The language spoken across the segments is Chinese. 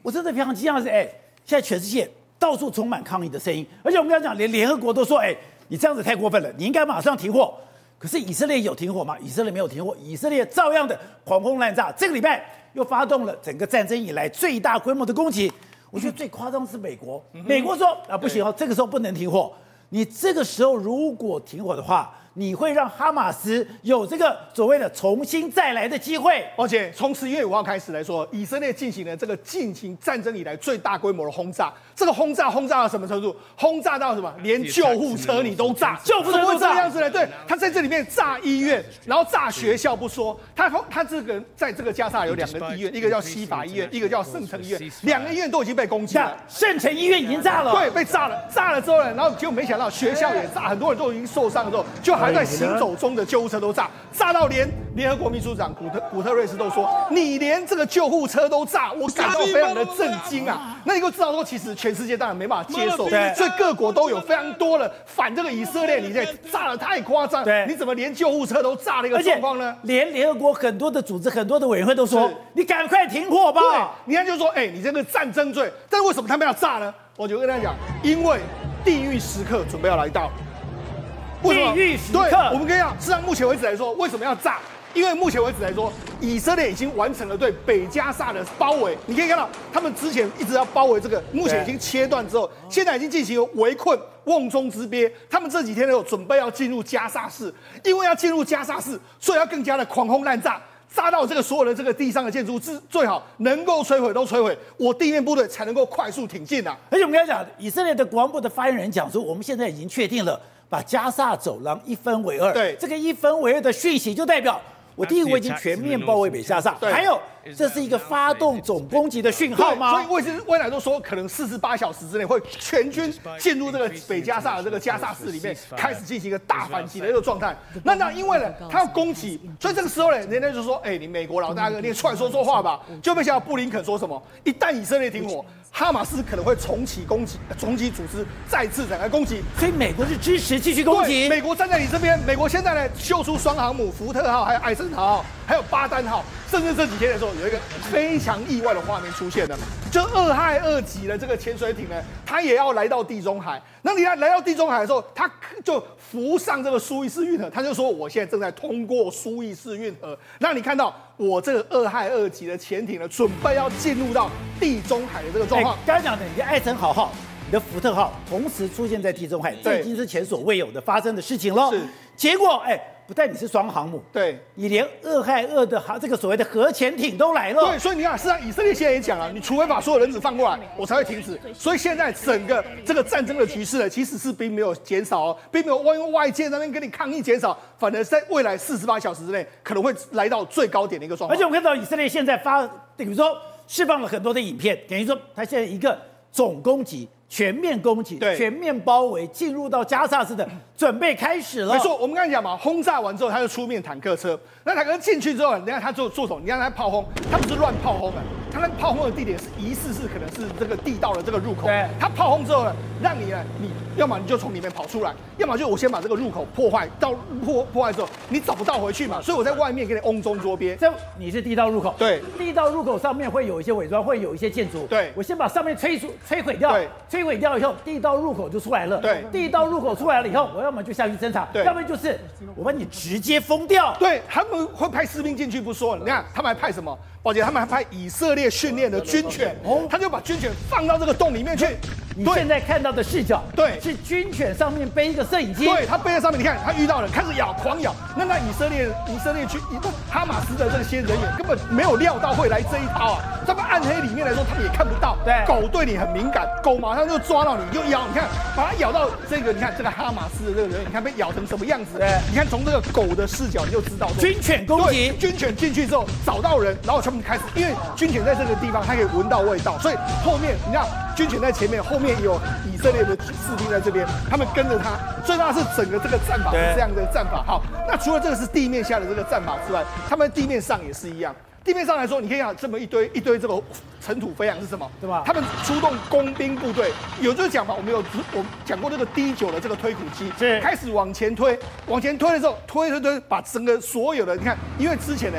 我真的非常惊讶的是，现在全世界到处充满抗议的声音，而且我们刚才讲，连联合国都说，你这样子太过分了，你应该马上停火。可是以色列有停火吗？以色列没有停火，以色列照样的狂轰滥炸。这个礼拜又发动了整个战争以来最大规模的攻击。我觉得最夸张的是美国，美国说不行哦，这个时候不能停火。你这个时候如果停火的话，你会让哈马斯有这个所谓的重新再来的机会。 而且从11月5号开始来说，以色列进行了这个进行战争以来最大规模的轰炸。这个轰炸到什么程度？轰炸到什么？连救护车你都炸， 救护车都炸， 这个样子呢？对，他在这里面炸医院，然后炸学校不说，他这个在这个加沙有2个医院，一个叫西法医院，一个叫圣城医院，2个医院都已经被攻击了。 圣城医院已经炸了， 对，被炸了，炸了之后呢，然后结果没想到学校也炸，很多人都已经受伤了之后，就还在行走中的救护车都炸，炸到连联合国秘书长古特瑞斯都说，你连这个救护车都炸，我感到非常的震惊啊！那你就知道说，其实全世界当然没办法接受，所以各国都有非常多的反这个以色列，你这炸得太夸张，你怎么连救护车都炸了一个状况呢？ 连联合国很多的组织、很多的委员会都说，你赶快停火吧！ 对，你看就说，你这个战争罪，但是为什么他们要炸呢？我就跟大家讲，因为地狱时刻准备要来到。 地狱时刻， 对，我们跟你讲，事实上目前为止来说，为什么要炸？因为目前为止来说，以色列已经完成了对北加沙的包围。你可以看到，他们之前一直要包围这个，目前已经切断之后，现在已经进行了围困、瓮中之鳖。他们这几天呢，有准备要进入加沙市，因为要进入加沙市，所以要更加的狂轰滥炸。炸到这个所有的这个地上的建筑物，最好能够摧毁都摧毁，我地面部队才能够快速挺进啊！ 而且我们刚才讲，以色列的国防部的发言人讲说，我们现在已经确定了把加萨走廊1分为2。 对， 这个1分为2的讯息就代表，第一个我已经全面包围北加萨，还有这是一个发动总攻击的讯号吗？ 所以未来都说可能48小时之内会全军进入这个北加萨的这个加萨市里面，开始进行一个大反击的一个状态。那因为呢，他要攻击，所以这个时候呢，人家就说，你美国老大哥，你出来说说话吧。就没想到布林肯说什么，一旦以色列停火，哈马斯可能会重启攻击，重启组织再次展开攻击。 所以美国是支持继续攻击。 美国站在你这边，美国现在呢秀出双航母福特号，还有艾森豪号，还有巴丹号。甚至这几天的时候，有一个非常意外的画面出现了，就2害2级的这个潜水艇呢，它也要来到地中海。那你来到地中海的时候，它就浮上这个苏伊士运河，他就说我现在正在通过苏伊士运河，让你看到我这个2害2级的潜艇呢，准备要进入到地中海的这个状况。 刚才讲的，你的艾森豪号、你的福特号同时出现在地中海，这已经是前所未有的发生的事情了。 是， 结果不但你是双航母， 对， 你连2害2的这个所谓的核潜艇都来了。 对，所以你看，事实上以色列现在也讲了，你除非把所有人质放过来，我才会停止。所以现在整个这个战争的局势呢，其实是并没有减少哦，并没有因为外界那边跟你抗议减少，反而在未来48小时之内可能会来到最高点的一个状况。 而且我看到以色列现在比如说释放了很多的影片，等于说他现在一个总攻击。全面攻击，全面包围，进入到加萨市的准备开始了。 没错，我们刚才讲嘛，轰炸完之后，他就出面坦克车。那坦克进去之后，你看他做什么？你看他炮轰，他不是乱炮轰的，他那炮轰的地点是疑似是可能是这个地道的这个入口。他炮轰之后呢，让你要么你就从里面跑出来，要么就我先把这个入口破坏，到破坏之后你找不到回去嘛，所以我在外面给你瓮中捉鳖。 这你是地道入口， 对， 地道入口上面会有一些伪装，会有一些建筑， 对， 我先把上面摧毁掉，摧毁掉以后，地道入口就出来了。 对， 地道入口出来了以后，我要么就下去侦查，要么就是我把你直接封掉。 对，他们会派士兵进去不说，你看他们还派什么？宝姐，他们还派以色列训练的军犬，他就把军犬放到这个洞里面去。 你现在看到的视角， 对， 是军犬上面背一个摄影机， 对，他背在上面，你看他遇到人开始咬，狂咬。那以色列哈马斯的这些人员根本没有料到会来这一套啊！他们暗黑里面来说，他们也看不到。 对， 狗对你很敏感，狗马上就抓到你，就咬。你看，把它咬到这个，你看这个哈马斯的这个人，你看被咬成什么样子？对，你看从这个狗的视角，你就知道军犬攻击。 军犬进去之后找到人，然后他们开始，因为军犬在这个地方它可以闻到味道，所以后面你看军犬在前面，后面有以色列的士兵在这边，他们跟着他。最重要是整个这个战法是这样的战法。好，那除了这个是地面下的这个战法之外，他们地面上也是一样。地面上来说，你可以看这么一堆这个尘土飞扬是什么？对吧？他们出动工兵部队，有这个讲法，我讲过这个 D9的这个推土机，是开始往前推的时候，推，把整个所有的你看，因为之前呢，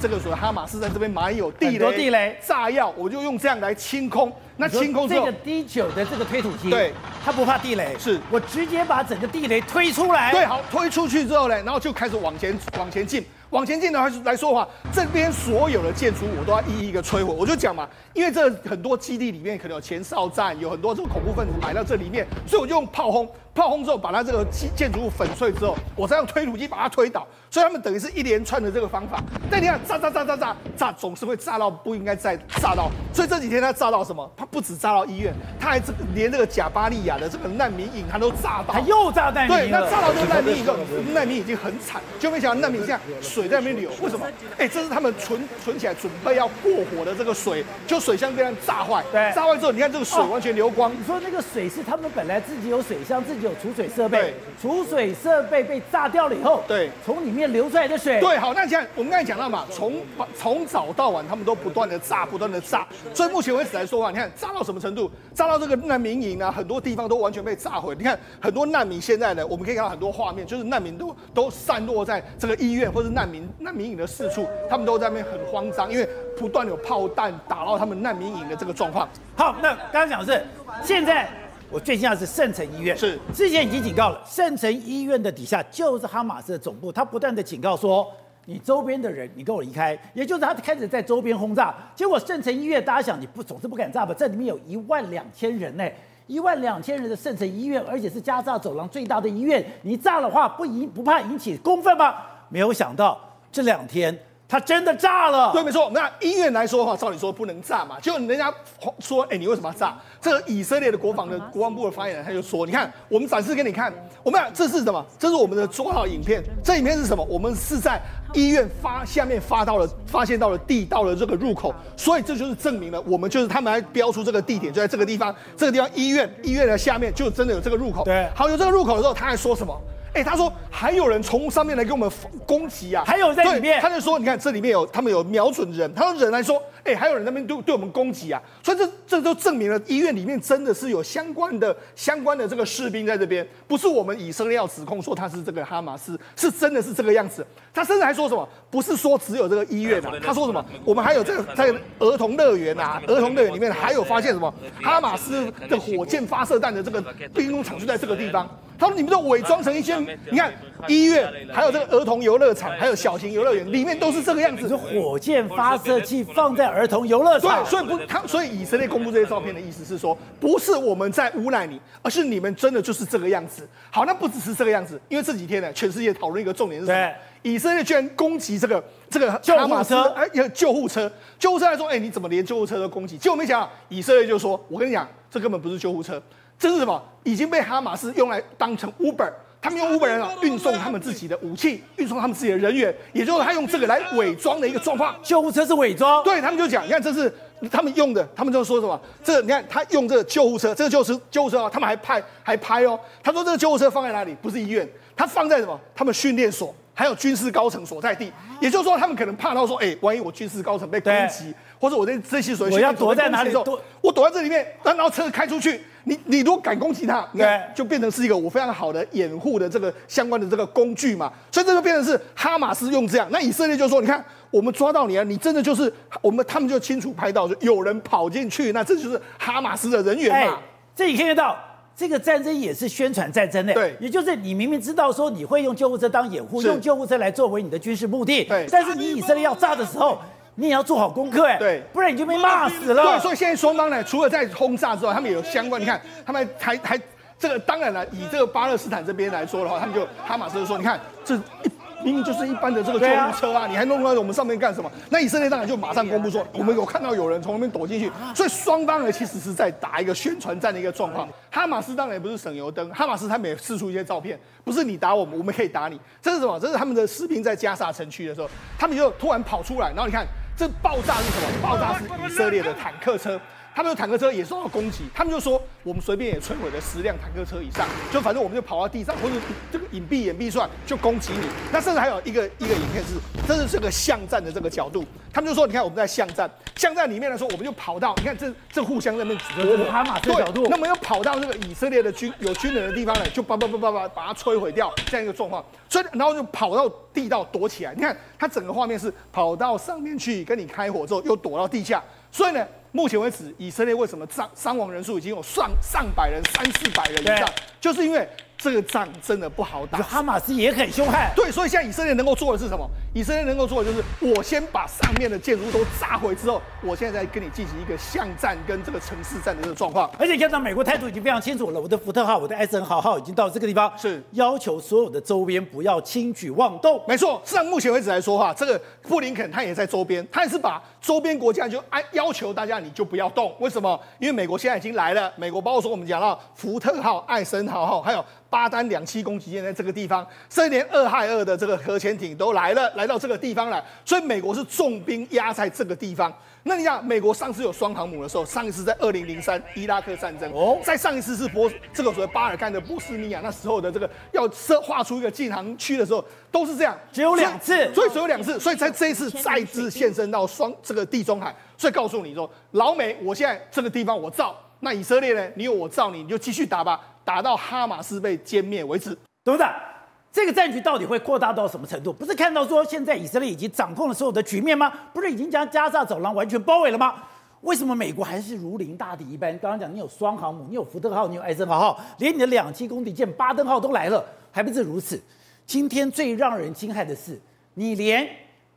这个所谓哈马斯在这边埋有很多地雷炸药，我就用这样来清空。那清空之后， 这个 D9的这个推土机， 对， 它不怕地雷， 是我直接把整个地雷推出来。 对，好，推出去之后呢，然后就开始往前进。往前进的话来说的话，这边所有的建筑物我都要一一个摧毁。我就讲嘛，因为这很多基地里面可能有前哨站，有很多这个恐怖分子埋到这里面，所以我就用炮轰。炮轰之后，把它这个建筑物粉碎之后，我再用推土机把它推倒。所以他们等于是一连串的这个方法。但你看，炸，总是会炸到不应该再炸到。所以这几天他炸到什么？他不止炸到医院，他还连这个贾巴利亚的这个难民营他都炸到。 他又炸难民营。 对，那炸到这个难民营之后，难民已经很惨，就没想到难民现在水在那边流。为什么？这是他们存起来准备要过火的这个水，就水箱被人炸坏。 对， 炸坏之后，你看这个水完全流光。 你说那个水是他们本来自己有水箱，自己有储水设备，储水设备被炸掉了以后， 对， 从里面流出来的水。 对，好，那我们刚才讲到嘛，从早到晚，他们都不断的炸。所以目前为止来说啊，你看炸到什么程度？炸到这个难民营啊，很多地方都完全被炸毁。你看很多难民现在呢，我们可以看到很多画面，就是难民都散落在这个医院或是难民营的四处，他们都在那边很慌张，因为不断有炮弹打到他们难民营的这个状况。 好，那刚刚讲的是现在。我最惊讶的是圣城医院， 是之前已经警告了，圣城医院的底下就是哈马斯的总部，他不断的警告说，你周边的人，你给我离开，也就是他开始在周边轰炸。结果圣城医院，大家想，你总是不敢炸吧？这里面有12000人呢，12000人的圣城医院，而且是加沙走廊最大的医院，你炸的话不怕引起公愤吗？没有想到这2天。他真的炸了， 对，没错。那医院来说的话，照理说不能炸嘛，结果人家说，你为什么要炸？这个以色列的国防部的发言人他就说，你看，我们展示给你看，这是什么？这是我们的抓好影片。这影片是什么？我们是在医院下面发现到了地道的这个入口，所以这就是证明了我们就是他们还标出这个地点就在这个地方，医院的下面就真的有这个入口。 对， 好，有这个入口的时候，他还说什么？他说还有人从上面来给我们攻击啊， 还有在里面， 他就说，你看这里面他们有瞄准人，他说人来说，还有人那边对我们攻击啊，所以这就证明了医院里面真的是有相关的这个士兵在这边，不是我们以色列要指控说他是这个哈马斯，是真的是这个样子。他甚至还说什么，不是说只有这个医院啊，他说什么，我们还有这个在儿童乐园啊，儿童乐园里面还有发现什么哈马斯的火箭发射弹的这个兵工厂就在这个地方。他说：“你们都伪装成一些，你看医院，还有这个儿童游乐场，还有小型游乐园，里面都是这个样子。 是火箭发射器放在儿童游乐场。 对，所以以色列公布这些照片的意思是说，不是我们在诬赖你，而是你们真的就是这个样子。好，那不只是这个样子，因为这几天呢，全世界讨论一个重点是什么？以色列居然攻击这个哈马斯，救护车来说，你怎么连救护车都攻击？结果没想到以色列就说，我跟你讲，这根本不是救护车。”这是什么？已经被哈马斯用来当成 Uber， 他们用 Uber 来运送他们自己的武器，运送他们自己的人员，也就是他用这个来伪装的一个状况。 救护车是伪装， 对他们就讲，你看这是他们用的，他们就说什么？这你看他用这个救护车，这个救护车啊，他们还拍哦。他说这个救护车放在哪里？不是医院，他放在什么？他们训练所。还有军事高层所在地，也就是说，他们可能怕到说，万一我军事高层被攻击，或者我这些所谓我要躲在哪里？ 我躲在这里面，然后车开出去，你如果敢攻击他，就变成是一个我非常好的掩护的这个相关的这个工具嘛。所以这就变成是哈马斯用这样，那以色列就说，你看我们抓到你啊，你真的就是他们就清楚拍到，就有人跑进去，那这就是哈马斯的人员嘛。 这你看得到。这个战争也是宣传战争的， 对， 也就是你明明知道说你会用救护车当掩护，用救护车来作为你的军事目的， 对， 但是你以色列要炸的时候，你也要做好功课， 对， 不然你就被骂死了。 对，所以现在双方呢，除了在轰炸之外，他们也有相关，你看他们还这个，当然了，以这个巴勒斯坦这边来说的话，他们就哈马斯就说，你看这明明就是一般的这个救护车啊，你还弄到我们上面干什么？那以色列当然就马上公布说，我们有看到有人从那边躲进去，所以双方呢其实是在打一个宣传战的一个状况。哈马斯当然也不是省油灯，哈马斯他们也释出一些照片，不是你打我们，我们可以打你。这是什么？这是他们的士兵在加沙城区的时候，他们就突然跑出来，然后你看这爆炸是什么？爆炸是以色列的坦克车。 他们的坦克车也受到攻击，他们就说我们随便也摧毁了10辆坦克车以上，就反正我们就跑到地上，或者这个隐蔽出来就攻击你。那甚至还有一个影片是，这是这个巷战的这个角度，他们就说你看我们在巷战里面的时候，我们就跑到，你看这互相在那边指着哈马斯的角度， 那么又跑到这个以色列的军人的地方呢，就把它摧毁掉这样一个状况，所以然后就跑到地道躲起来。你看它整个画面是跑到上面去跟你开火之后，又躲到地下，所以呢。目前为止，以色列为什么伤亡人数已经有上百人、300-400人以上，就是因为这个仗真的不好打。 哈马斯也很凶悍， 对，所以现在以色列能够做的是什么？以色列能够做的就是我先把上面的建筑物都炸毁之后，我现在再跟你进行一个巷战跟这个城市战的这个状况。 而且看到美国态度已经非常清楚了，我的福特号、我的艾森豪号已经到这个地方， 是要求所有的周边不要轻举妄动。 没错，事实上目前为止来说话，这个布林肯他也在周边，他也是把周边国家就要求大家你就不要动。为什么？因为美国现在已经来了，美国包括说我们讲到福特号、艾森豪号，还有巴丹2栖攻击舰在这个地方，甚至连2害2的这个核潜艇都来到这个地方来，所以美国是重兵压在这个地方。那你想，美国上次有双航母的时候，上一次在2003伊拉克战争，再上一次是这个所谓巴尔干的波斯尼亚，那时候的这个要画出一个禁航区的时候，都是这样， 只有2次， 所以只有2次，所以在这一次再次现身到这个地中海，所以告诉你说，老美，我现在这个地方我造，那以色列呢，你有我造你就继续打吧，打到哈马斯被歼灭为止， 董事长。这个战局到底会扩大到什么程度？不是看到说现在以色列已经掌控了所有的局面吗？不是已经将加沙走廊完全包围了吗？为什么美国还是如临大敌一般？刚刚讲你有双航母，你有福特号，你有艾森豪号，连你的2栖攻击舰巴登号都来了，还不是如此？今天最让人惊骇的是，你连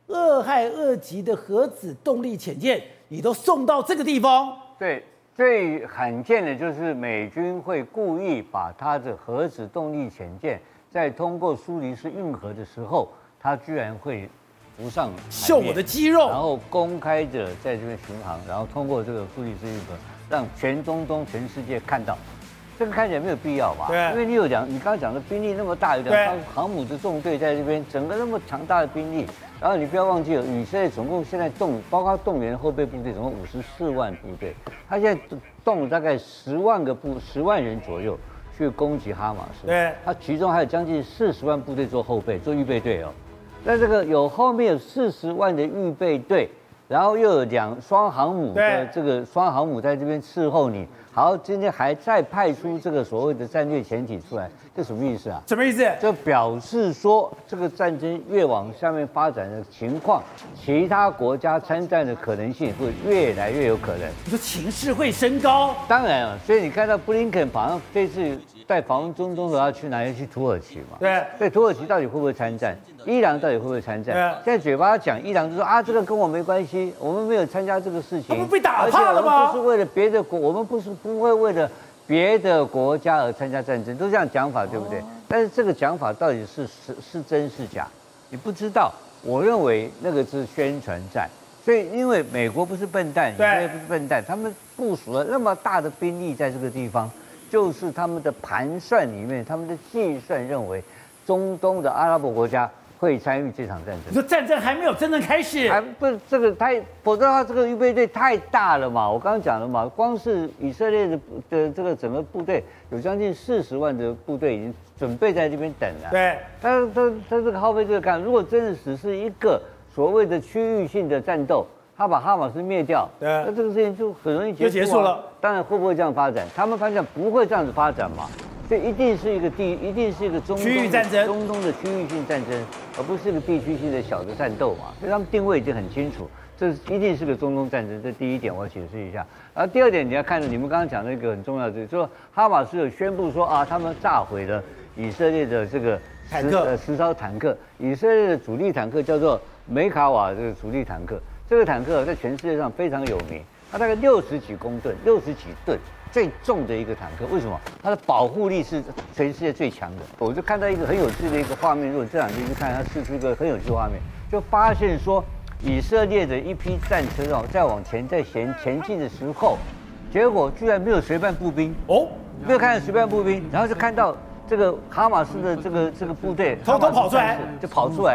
2害2级的核子动力潜舰你都送到这个地方。 对，最罕见的就是美军会故意把它的核子动力潜舰在通过苏黎世运河的时候，它居然会浮上秀我的肌肉， 然后公开的在这边巡航，然后通过这个苏黎世运河，让全中东、全世界看到。这个看起来没有必要吧？ 对， 因为你刚刚讲的兵力那么大，有2航母的纵队在这边，整个那么强大的兵力，然后你不要忘记了，以色列总共现在包括动员后备部队，总共54万部队，他现在动了大概10万人左右。去攻击哈马斯， 对， 它其中还有将近40万部队做后备、做预备队哦。那这个后面有40万的预备队，然后又有双航母的这个双航母在这边伺候你。好，今天还再派出这个所谓的战略潜艇出来，这什么意思啊？ 什么意思？ 这表示说这个战争越往下面发展的情况，其他国家参战的可能性会越来越有可能。 你说情势会升高？ 当然了，所以你看到布林肯好像这次在访问中东的要去哪里？去土耳其嘛。 对。 对，土耳其到底会不会参战？伊朗到底会不会参战？现在嘴巴讲，伊朗就说啊，这个跟我没关系，我们没有参加这个事情。 他们被打怕了吗？ 不是为了别的国，我们不会为了别的国家而参加战争，都这样讲法，对不对？但是这个讲法到底是真是假，你不知道。我认为那个是宣传战，所以因为美国不是笨蛋，以色列不是笨蛋，他们部署了那么大的兵力在这个地方，就是他们的盘算里面，他们的计算认为，中东的阿拉伯国家会参与这场战争。 你说战争还没有真正开始， 还不是这个否则的话，这个预备队太大了嘛。我刚刚讲了嘛，光是以色列的这个整个部队有将近40万的部队已经准备在这边等了。 对， 他这个耗费这个干，如果真的只是一个所谓的区域性的战斗，他把哈马斯灭掉，那这个事情就很容易结束了。 当然会不会这样发展？他们发现不会这样子发展嘛。所以一定是一个区域战争， 中东的区域性战争，而不是个地区性的小的战斗嘛。所以他们定位已经很清楚，这一定是个中东战争。这第一点我要解释一下。然后第二点你要看到你们刚刚讲的一个很重要的，就是说哈马斯有宣布说啊，他们炸毁了以色列的这个10艘坦克，以色列的主力坦克叫做梅卡瓦这个主力坦克，这个坦克在全世界上非常有名，它大概60几公吨，60几吨。最重的一个坦克，为什么？它的保护力是全世界最强的。我就看到一个很有趣的一个画面，如果这两天去看，它试出一个很有趣的画面，就发现说，以色列的一批战车在往前前进的时候，结果居然没有随伴步兵哦，没有看到随伴步兵，然后就看到这个哈马斯的这个部队偷偷跑出来， 就跑出来，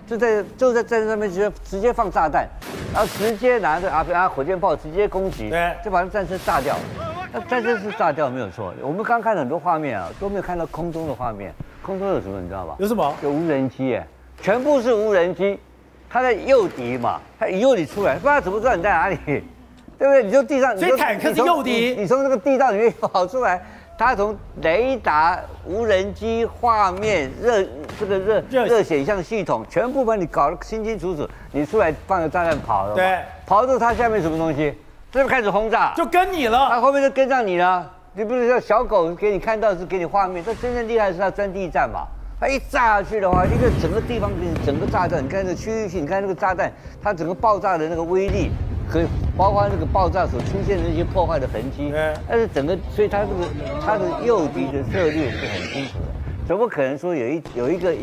就在战车上面直接放炸弹，然后直接拿着火箭炮直接攻击， 对， 就把那战车炸掉。那战车是炸掉没有错，我们刚看了很多画面啊，都没有看到空中的画面。空中有什么你知道吧？ 有什么？ 有无人机全部是无人机，它在诱敌嘛，它诱你出来，不知道怎么知道你在哪里，对不对？你就地上， 所以坦克是诱敌， 你从这个地道里面跑出来，它从雷达、无人机画面、热显像系统，全部把你搞得清清楚楚。你出来放个炸弹跑了， 对， 跑到它下面什么东西，这就开始轰炸， 就跟你了， 它后面就跟上你了。你不是叫小狗给你看到是给你画面，这真正厉害是它钻地战嘛。它一炸下去的话，一个整个地方给你整个炸弹，你看这个区域性，你看那个炸弹，它整个爆炸的那个威力，可以包括那个爆炸所出现的那些破坏的痕迹。但是整个，所以它的诱敌的策略是很清楚的，怎么可能说有一个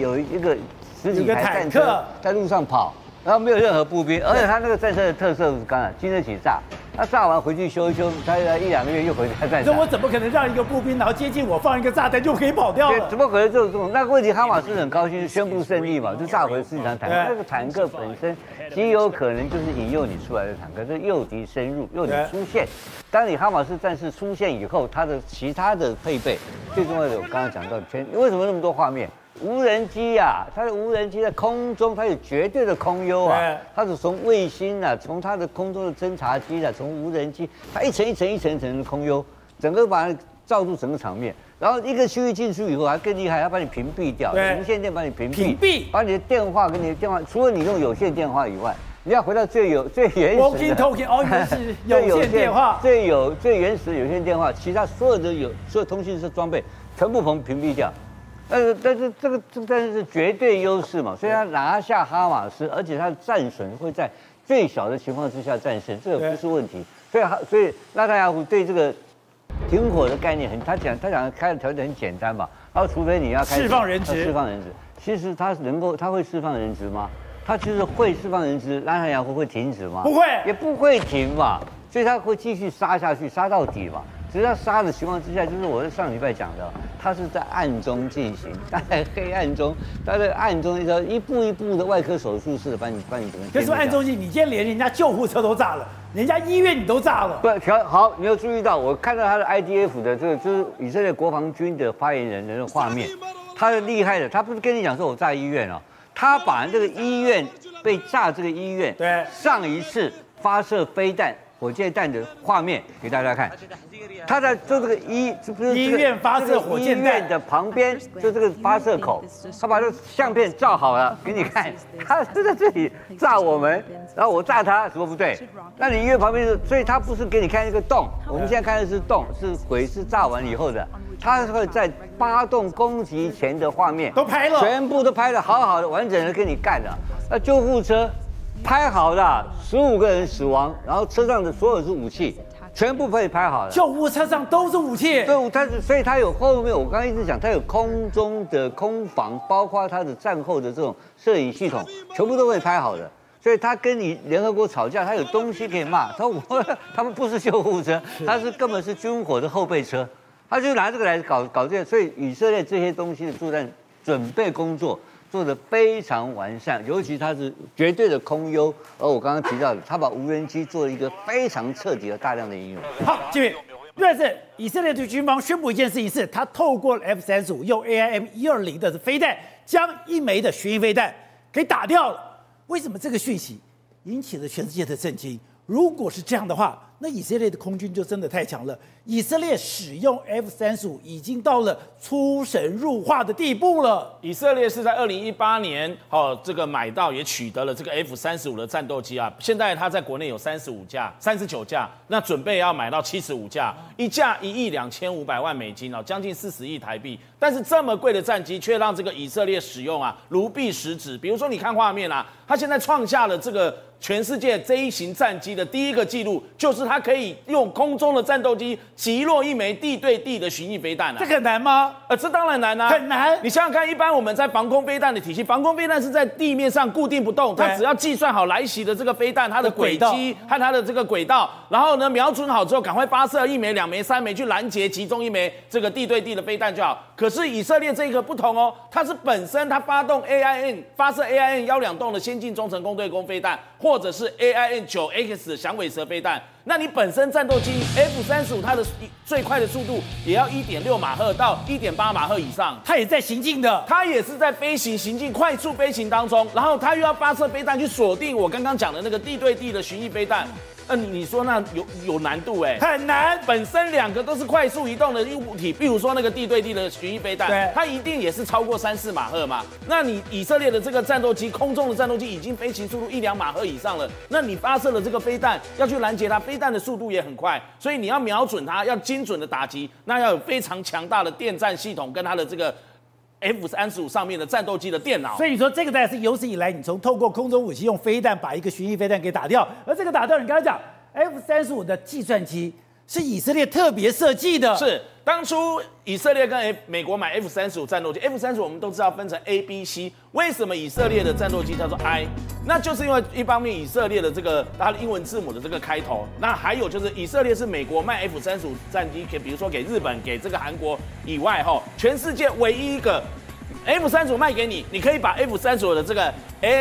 10几台战车在路上跑？然后没有任何步兵，而且他那个战车的特色是刚才经得起炸，他炸完回去修一修，他1、2个月又回家再炸。 那我怎么可能让一个步兵然后接近我放一个炸弹就可以跑掉了？ 怎么可能这种？那个问题，哈马斯很高兴宣布胜利嘛，就炸回4辆坦克。那个坦克本身极有可能就是引诱你出来的坦克，是诱敌深入，诱你出现。当你哈马斯战士出现以后，它的其他的配备，最重要的我刚刚讲到，为什么那么多画面？无人机啊，它的无人机在空中，它有绝对的空优啊，它是从卫星啊，从它的空中的侦察机啊，从无人机，它一层一层的空优，整个把它罩住整个场面。然后一个区域进去以后还更厉害，它把你屏蔽掉，无线电把你屏蔽，把你的电话跟你的电话，除了你用有线电话以外，你要回到最原始的 walkie-talkie， 是有线电话， 最原始的有线电话，其他所有通讯设装备全部屏蔽掉。但是这个是绝对优势嘛，所以他拿下哈马斯，而且他的战损会在最小的情况之下战胜，这个不是问题。所以纳坦雅胡对这个停火的概念他讲开的条件很简单嘛，然后除非你要开始释放人质， 其实他会释放人质吗？他其实会释放人质，纳坦雅胡会停止吗？ 不会， 也不会停嘛，所以他会继续杀下去，杀到底嘛。只是他杀的情况之下，就是我在上礼拜讲的，他是在暗中进行，他在黑暗中，他在暗中一步一步的外科手术式的把你整个。 可是暗中进，你今天连人家救护车都炸了，人家医院你都炸了。 不，好，你有注意到？我看到他的 IDF 的这个就是以色列国防军的发言人的那个画面，他是厉害的，他不是跟你讲说我炸医院哦，他把这个医院被炸这个医院， 对， 上一次发射飞弹。火箭弹的画面给大家看，他在做这个医院发射火箭弹医院的旁边，就这个发射口，他把这个相片照好了给你看，他就在这里炸我们，然后我炸他，什么不对？那你医院旁边所以他不是给你看一个洞，我们现在看的是洞，是炸完以后的，他会在发动攻击前的画面都拍了， 全部都拍了，好好的完整的给你干了，那救护车。拍好的，15个人死亡，然后车上的所有是武器，全部被拍好了。 救护车上都是武器。 对，所以它有后面，我刚刚一直讲，它有空中的空防，包括它的战后的这种摄影系统，全部都被拍好的。所以他跟你联合国吵架，他有东西可以骂。他们不是救护车，他是根本是军火的后备车，他就拿这个来搞这个。所以以色列这些东西的作战准备工作。做得非常完善，尤其它是绝对的空优，而我刚刚提到的，他把无人机做了一个非常彻底的大量的应用。 好，继续。第二是以色列对军方宣布一件事情是，他透过 F-35用 AIM-120的飞弹，将一枚的巡弋飞弹给打掉了。为什么这个讯息引起了全世界的震惊？如果是这样的话，那以色列的空军就真的太强了。以色列使用 F-35已经到了出神入化的地步了。 以色列是在2018年这个买到也取得了这个 F-35的战斗机啊，现在它在国内有39架，那准备要买到75架，一架$1.25亿将近40亿台币。但是这么贵的战机却让这个以色列使用啊如臂使指。比如说你看画面啊，它现在创下了这个全世界这一型战机的第一个纪录，就是它可以用空中的战斗机击落一枚地对地的巡弋飞弹啊！ 这个难吗？ 这当然难啊， 很难。 你想想看，一般我们在防空飞弹的体系，防空飞弹是在地面上固定不动，它只要计算好来袭的这个飞弹它的轨迹和它的这个轨道，然后呢瞄准好之后，赶快发射1枚、2枚、3枚去拦截其中一枚这个地对地的飞弹就好。 可是以色列这个不同哦，它是本身它发射 AIN 1-2洞的先进中程攻对攻飞弹，或者是 AIN 9X 的响尾蛇飞弹。那你本身战斗机 F-35它的最快的速度也要1.6马赫到1.8马赫以上， 它也在行进的， 它也是在飞行行进快速飞行当中，然后它又要发射飞弹去锁定我刚刚讲的那个地对地的巡弋飞弹。你说那有难度很难。 本身2个都是快速移动的物体，比如说那个地对地的巡弋飞弹，它一定也是超过3-4马赫嘛。那你以色列的这个战斗机，空中的战斗机已经飞行速度1-2马赫以上了，那你发射了这个飞弹要去拦截它，飞弹的速度也很快，所以你要瞄准它，要精准的打击，那要有非常强大的电战系统跟它的这个F-35上面的战斗机的电脑。 所以你说这个大概是有史以来你从透过空中武器用飞弹把一个巡弋飞弹给打掉，而这个打掉你刚才讲 F-35的计算机是以色列特别设计的。 是当初以色列跟美国买 F-35战斗机 ，F-35我们都知道分成 A、B、C， 为什么以色列的战斗机叫做 I？ 那就是因为一方面以色列的这个它的英文字母的这个开头，那还有就是以色列是美国卖 F-35战机给，比如说给日本、给这个韩国以外，全世界唯一一个 F-35卖给你，你可以把 F-35的这个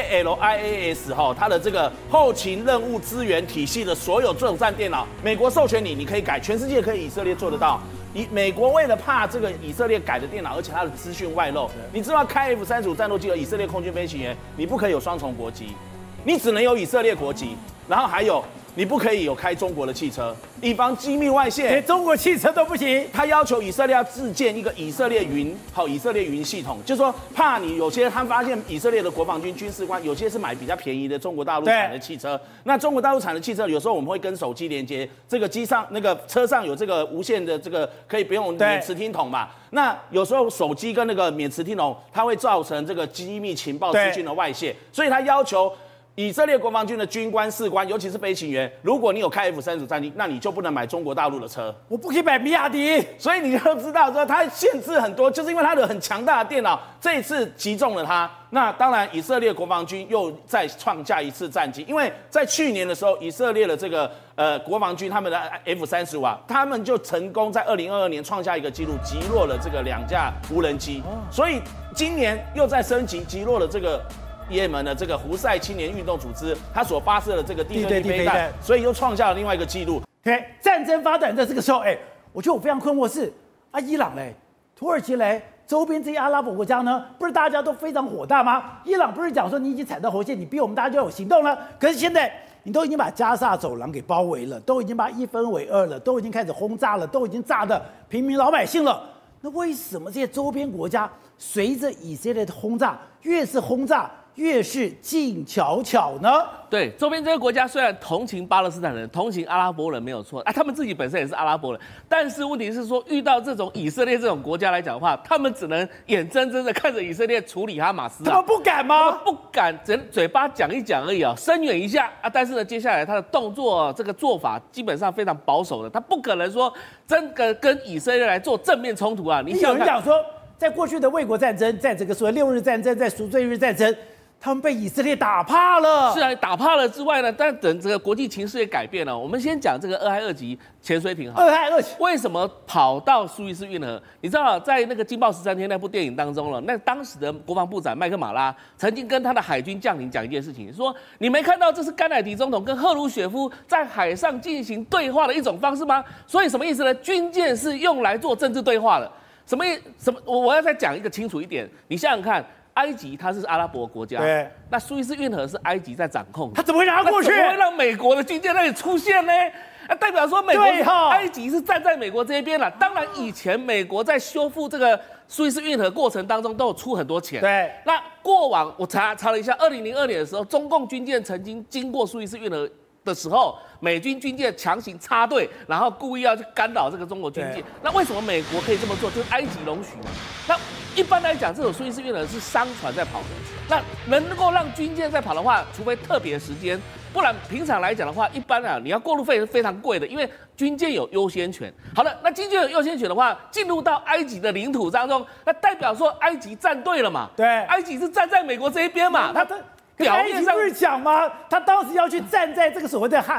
ALIAS 它的这个后勤任务资源体系的所有作战电脑，美国授权你，你可以改，全世界可以以色列做得到。美国为了怕这个以色列改的电脑，而且它的资讯外漏，你知道开 F-35战斗机的以色列空军飞行员，你不可以有双重国籍，你只能有以色列国籍，然后还有你不可以有开中国的汽车，以防机密外泄。 连中国汽车都不行。 他要求以色列要自建一个以色列云系统，就是说怕你有些他发现以色列的国防军军事官有些是买比较便宜的中国大陆产的汽车，那中国大陆产的汽车有时候我们会跟手机连接，这个机上那个车上有这个无线的这个可以不用免磁听筒嘛，那有时候手机跟那个免磁听筒它会造成这个机密情报资讯的外泄，所以他要求以色列国防军的军官、士官，尤其是飞行员，如果你有开 F-35战机，那你就不能买中国大陆的车。 我不可以买比亚迪， 所以你就知道说它限制很多，就是因为它的很强大的电脑，这一次击中了它。那当然，以色列国防军又再创下一次战绩，因为在去年的时候，以色列的这个国防军他们的 F-35啊，他们就成功在2022年创下一个纪录，击落了这个2架无人机，所以今年又在升级，击落了这个也门的这个胡塞青年运动组织，他所发射的这个地对地飞弹，所以又创下了另外一个纪录。 战争发展在这个时候，我觉得我非常困惑是伊朗嘞、土耳其嘞、周边这些阿拉伯国家呢，不是大家都非常火大吗？伊朗不是讲说你已经踩到红线，你逼我们大家就有行动了，可是现在你都已经把加沙走廊给包围了，都已经把1分为2了，都已经开始轰炸了，都已经炸的平民老百姓了。那为什么这些周边国家随着以色列的轰炸，越是轰炸越是静悄悄呢？ 对，周边这些国家虽然同情巴勒斯坦人、同情阿拉伯人没有错，他们自己本身也是阿拉伯人，但是问题是说，遇到这种以色列这种国家来讲的话，他们只能眼睁睁的看着以色列处理哈马斯。 他们不敢吗？ 他们不敢，只嘴巴讲一讲而已声援一下啊。但是呢，接下来他的动作这个做法基本上非常保守的，他不可能说真的跟以色列来做正面冲突啊。你有人讲说，在过去的卫国战争，在这个所谓6日战争，在赎罪日战争，他们被以色列打怕了。 是啊，打怕了之外呢，但等这个国际情势也改变了。我们先讲这个2海2级潜水艇 2海2级为什么跑到苏伊士运河？你知道，在那个《惊爆13天》那部电影当中了，那当时的国防部长麦克马拉曾经跟他的海军将领讲一件事情，说你没看到这是甘乃迪总统跟赫鲁雪夫在海上进行对话的一种方式吗？所以什么意思呢？军舰是用来做政治对话的。什么？我要再讲一个清楚一点，你想想看。埃及它是阿拉伯国家， 对， 那苏伊士运河是埃及在掌控， 他怎么会让他过去？ 怎么会让美国的军舰那里出现呢？代表说美国、埃及是站在美国这一边了。当然，以前美国在修复这个苏伊士运河过程当中都有出很多钱。 对， 那过往我查了一下，2002年的时候，中共军舰曾经经过苏伊士运河的时候，美军军舰强行插队，然后故意要去干扰这个中国军舰。那为什么美国可以这么做？就是埃及容许嘛。那一般来讲，这种苏伊士运河是商船在跑的，那能够让军舰在跑的话，除非特别时间，不然平常来讲的话，一般你要过路费是非常贵的，因为军舰有优先权。好了，那军舰有优先权的话，进入到埃及的领土当中，那代表说埃及站队了嘛？ 对， 埃及是站在美国这一边嘛？他表面上不是讲吗？他当时要去站在这个所谓的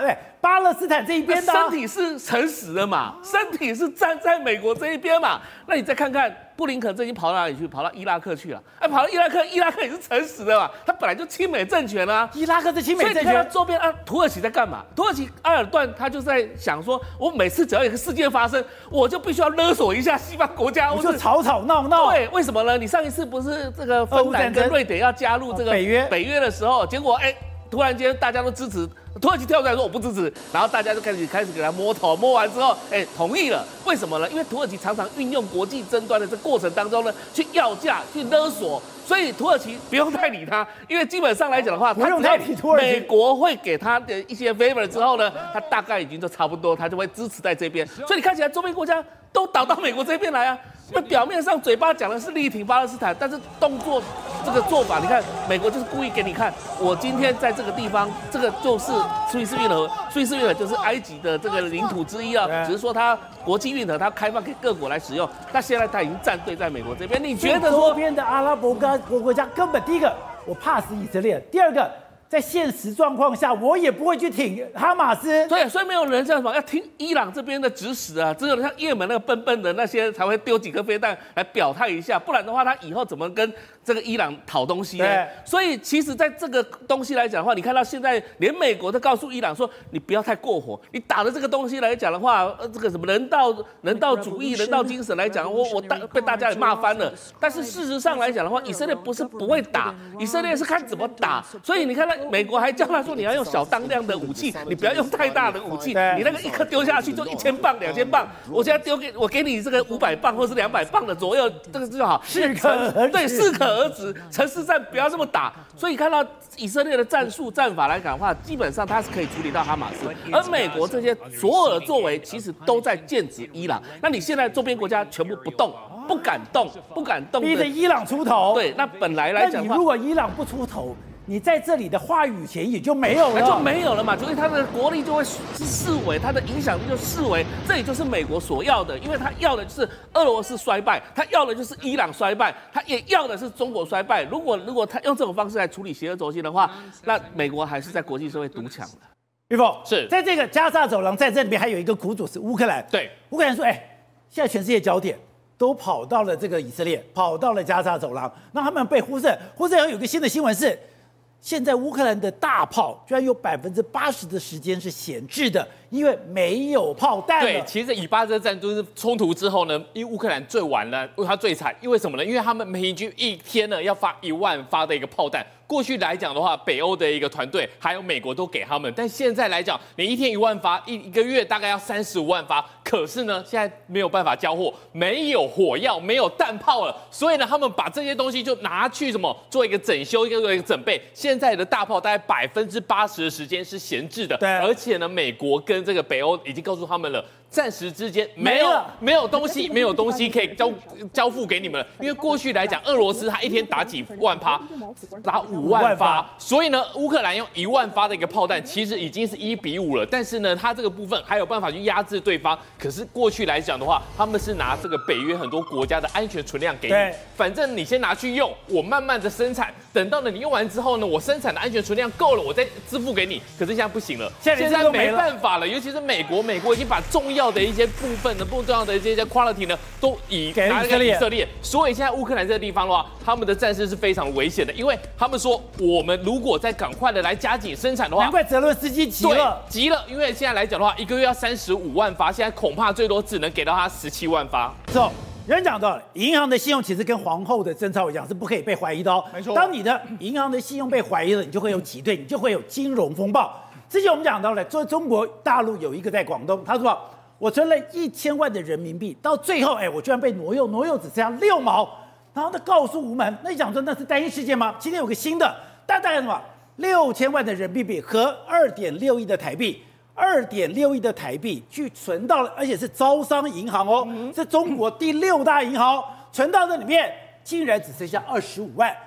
巴勒斯坦这一边的、 身体是诚实的嘛，身体是站在美国这一边嘛。那你再看看布林肯最近跑到哪里去？跑到伊拉克去了。哎，跑到伊拉克，伊拉克也是诚实的嘛，他本来就亲美政权啊。 伊拉克是亲美政所以你看权他周边啊，土耳其在干嘛？土耳其埃尔段他就在想说，我每次只要有一个事件发生，我就必须要勒索一下西方国家， 我就吵吵闹闹。 对，为什么呢？你上一次不是这个芬兰跟瑞典要加入这个北约的时候，结果突然间大家都支持，土耳其跳出来说我不支持，然后大家就开始给他摸头，摸完之后，同意了。为什么呢？因为土耳其常常运用国际争端的这过程当中呢，去要价、去勒索，所以土耳其不用太理他，因为基本上来讲的话， 不用太理土耳其。 美国会给他的一些 favor 之后呢，他大概已经就差不多，他就会支持在这边。所以你看起来周边国家都倒到美国这边来啊。那表面上嘴巴讲的是力挺巴勒斯坦，但是动作这个做法，你看美国就是故意给你看，我今天在这个地方，这个就是苏伊士运河，苏伊士运河就是埃及的这个领土之一啊，只是说它国际运河它开放给各国来使用，但现在它已经站队在美国这边，你觉得说周边的阿拉伯国家根本第一个我怕死以色列，第二个。在现实状况下，我也不会去挺哈马斯。 对，所以没有人这样说，要听伊朗这边的指使啊，只有像也门那个笨笨的那些才会丢几颗飞弹来表态一下，不然的话，他以后怎么跟这个伊朗讨东西呢？所以其实在这个东西来讲的话，你看到现在连美国都告诉伊朗说，你不要太过火，你打的这个东西来讲的话，这个什么人道主义、人道精神来讲，被大家也骂翻了。但是事实上来讲的话，以色列不是不会打，以色列是看怎么打。所以你看美国还叫他说你要用小当量的武器，你不要用太大的武器，你那个一颗丢下去就1000磅、2000磅，我现在我给你这个500磅或是200磅的左右，这个就好，适可而止，城市战不要这么打。所以看到以色列的战术战法来讲的话，基本上它是可以处理到哈马斯，而美国这些所有的作为其实都在剑指伊朗。那你现在周边国家全部不动，不敢动， 逼着伊朗出头。 对，那本来来讲的话， 那你如果伊朗不出头，你在这里的话语权也就没有了， 嘛，所以他的国力就会式微，他的影响力就式微。这也就是美国所要的，因为他要的就是俄罗斯衰败，他要的就是伊朗衰败，他也要的是中国衰败。如果他用这种方式来处理邪恶轴心的话，那美国还是在国际社会独强的。 玉凤是在这个加沙走廊战争里面，还有一个苦主是乌克兰。 对， 乌克兰说，现在全世界焦点都跑到了这个以色列，跑到了加沙走廊，那他们被忽视。忽视以后有个新的新闻是。现在乌克兰的大炮居然有80%的时间是闲置的，因为没有炮弹了。 对，其实以巴这战争冲突之后呢，因为乌克兰最晚了，他最惨，因为什么呢？因为他们平均一天呢要发1万发的一个炮弹。过去来讲的话，北欧的一个团队还有美国都给他们，但现在来讲，你一天1万发，一个月大概要35万发。可是呢，现在没有办法交货，没有火药，没有弹炮了，所以呢，他们把这些东西就拿去做一个整修，做一个整备。现在的大炮大概80%的时间是闲置的， 对， 而且呢，美国跟这个北欧已经告诉他们了。暂时之间没有东西可以交付给你们了，因为过去来讲，俄罗斯它一天打几万发，打5万发，所以呢，乌克兰用1万发的一个炮弹，其实已经是1比5了。但是呢，它这个部分还有办法去压制对方。可是过去来讲的话，他们是拿这个北约很多国家的安全存量给你，反正你先拿去用，我慢慢的生产，等到了你用完之后呢，我生产的安全存量够了，我再支付给你。可是现在不行了，现在没办法了，尤其是美国已经把重要的一些部分的不重要的这些 quality 呢，都拿给以色列，所以现在乌克兰这个地方的话，他们的战事是非常危险的，因为他们说我们如果再赶快的来加紧生产的话， 难怪泽伦斯基急了， 因为现在来讲的话，一个月要35万发，现在恐怕最多只能给到他17万发。 有人讲到，银行的信用其实跟皇后的贞操一样，是不可以被怀疑的哦。 没错， 当你的银行的信用被怀疑了，你就会有挤兑，你就会有金融风暴。之前我们讲到了，中国大陆有一个在广东，他说我存了1000万的人民币，到最后我居然被挪用只剩下6毛，然后他告诉无门。那你讲说那是单一事件吗？今天有个新的，大概什么6000万的人民币和2.6亿的台币。2.6亿的台币去存到了，而且是招商银行哦，是中国第6大银行，存到这里面竟然只剩下25万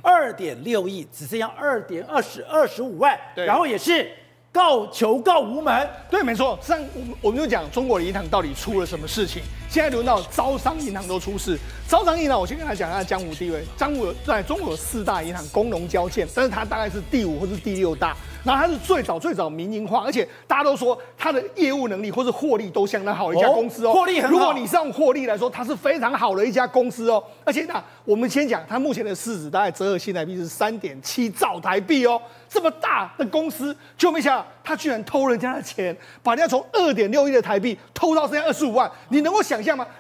，2.6亿只剩下25万，然后也是求告无门。 对，没错。上我们就讲中国的银行到底出了什么事情。 现在轮到招商银行都出事。招商银行，我先跟他讲它的江湖地位。在中国有4大银行，工农交建，但是它大概是第5或是第6大。然后它是最早民营化，而且大家都说它的业务能力或是获利都相当好的一家公司哦。 获利很好。 如果你是用获利来说，它是非常好的一家公司哦。而且呢，我们先讲它目前的市值，大概折合新台币是3.7兆台币哦。这么大的公司，就没想到他居然偷人家的钱，把人家从2.6亿的台币偷到剩下25万。你能够想象吗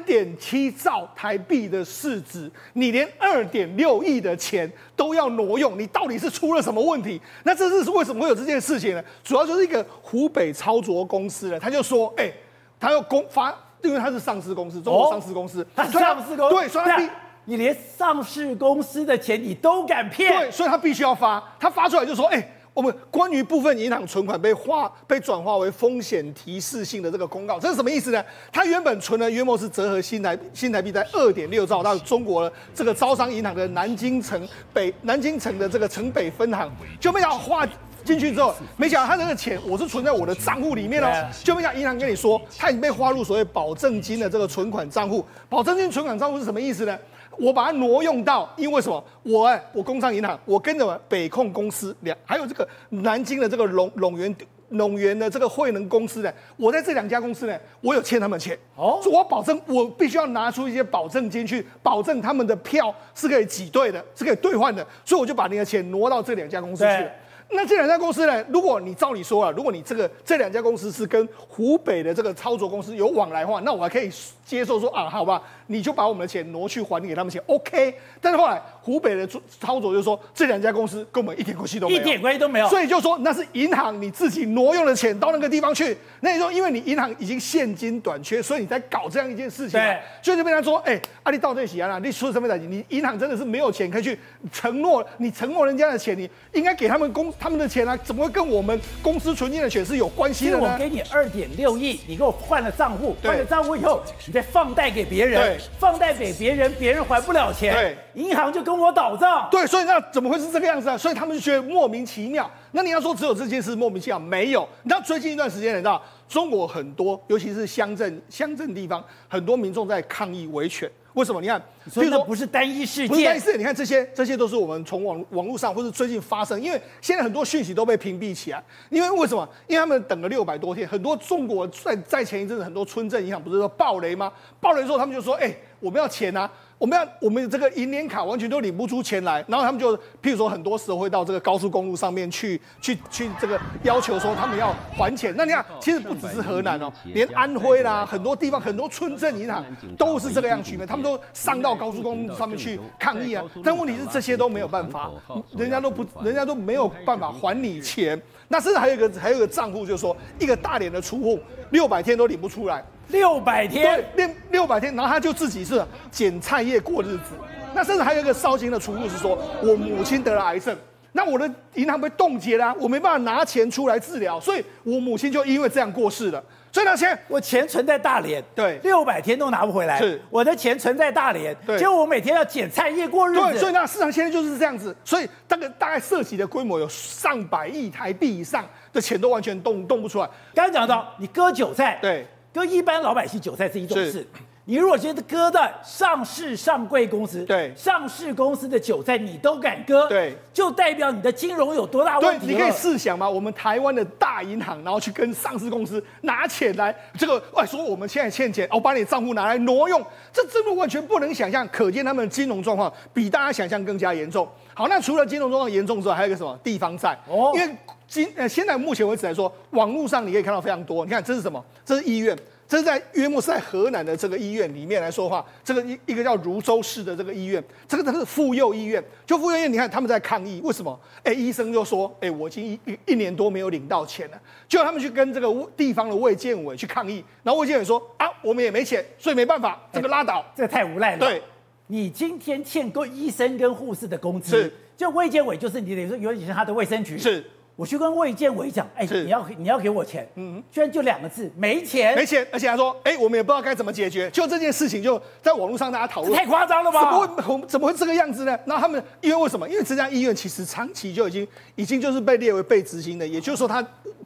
？3.7兆台币的市值，你连2.6亿的钱都要挪用，你到底是出了什么问题？那这是为什么会有这件事情呢？主要就是一个湖北超卓公司呢，他就说，他要因为他是上市公司，中国上市公司， 他上市公司， 对，所以他你连上市公司的钱你都敢骗？ 对，所以他必须要发。他发出来就说，我们关于部分银行存款被转化为风险提示性的这个公告，这是什么意思呢？他原本存的约莫是折合新台币在2.6兆到中国这个招商银行的南京城的这个城北分行，就没想到花进去之后，没想到他那个钱我是存在我的账户里面哦，就没想到银行跟你说，他已经被划入所谓保证金的这个存款账户。保证金存款账户是什么意思呢？我把它挪用到，因为什么？我工商银行，我跟着北控公司还有这个南京的这个陇源的这个汇能公司呢，我在这2家公司呢，我有欠他们钱哦，所以我保证我必须要拿出一些保证金去保证他们的票是可以挤兑的，是可以兑换的，所以我就把你的钱挪到这2家公司去了。那这2家公司呢？如果你照理说啊，如果你这2家公司是跟湖北的这个超卓公司有往来的话，那我还可以接受说啊，好吧，你就把我们的钱挪去还给他们钱 ，OK。但是后来湖北的超卓就说，这2家公司跟我们一点关系都没有， 一点关系都没有， 所以就说那是银行你自己挪用的钱到那个地方去。那你说，因为你银行已经现金短缺，所以你在搞这样一件事情，所以就被他说，你到这起啊，你出什么问题？你银行真的是没有钱可以去承诺人家的钱，你应该给他们的钱啊，怎么会跟我们公司存进的钱是有关系的呢？ 我给你2.6亿，你给我换了账户，换了账户以后，你再放贷给别人，放贷给别人，别人还不了钱，银行就跟我倒账。 对，所以那怎么会是这个样子啊？所以他们就觉得莫名其妙。那你要说只有这件事莫名其妙，没有。你知道最近一段时间，你知道中国很多，尤其是乡镇地方，很多民众在抗议维权。为什么？你看， 所以那不是单一事件， 不是单一事件。你看这些都是我们从网络上或是最近发生，因为现在很多讯息都被屏蔽起来。因为什么？因为他们等了600多天，很多中国在前一阵子很多村镇银行不是说爆雷吗？爆雷之后他们就说，我们要钱啊。我们这个银联卡完全都领不出钱来，然后他们就，譬如说很多时候会到这个高速公路上面去这个要求说他们要还钱。那你看，其实不只是河南哦，连安徽啦，很多地方很多村镇银行都是这个样局面，他们都上到高速公路上面去抗议啊。但问题是这些都没有办法，人家都没有办法还你钱。那甚至还有一个账户，就是说一个大连的储户600天都领不出来。 600天， 对，600天，然后他就自己是捡菜叶过日子。那甚至还有一个绍兴的储户是说，我母亲得了癌症，那我的银行被冻结了，我没办法拿钱出来治疗，所以我母亲就因为这样过世了。所以呢，现在我钱存在大连， 对 ，600天都拿不回来， 是我的钱存在大连， 对， 结果我每天要捡菜叶过日子， 对，所以呢，市场现在就是这样子，所以大概涉及的规模有上百亿台币以上的钱都完全动不出来。 刚才讲到你割韭菜， 对。 割一般老百姓韭菜是一种事，你如果觉得割在上市上柜公司， 对上市公司的韭菜你都敢割， 对， 就代表你的金融有多大问题了。 对，你可以试想嘛，我们台湾的大银行，然后去跟上市公司拿钱来，这个说我们现在欠钱，我把你账户拿来挪用，这真的完全不能想象，可见他们的金融状况比大家想象更加严重。好，那除了金融状况严重之外，还有一个什么地方债？哦，因为现在目前为止来说，网络上你可以看到非常多。你看这是什么？这是医院，这是在约莫是在河南的这个医院里面来说的话，这个一个叫泸州市的这个医院，这个是妇幼医院。就妇幼医院，你看他们在抗议，为什么？医生就说，我已经一年多没有领到钱了。结果他们去跟这个地方的卫健委去抗议，然后卫健委说啊，我们也没钱，所以没办法，这个拉倒。 这太无赖了。 对。 你今天欠过医生跟护士的工资，就卫健委就是你等于说有点像他的卫生局。 是， 我去跟卫健委讲，你要给我钱，居然就2个字，没钱， 没钱，而且他说，我们也不知道该怎么解决，就这件事情就在网络上大家讨论， 太夸张了吧？ 怎么会这个样子呢？然后他们因为什么？因为这家医院其实长期就已经就是被列为被执行的，也就是说它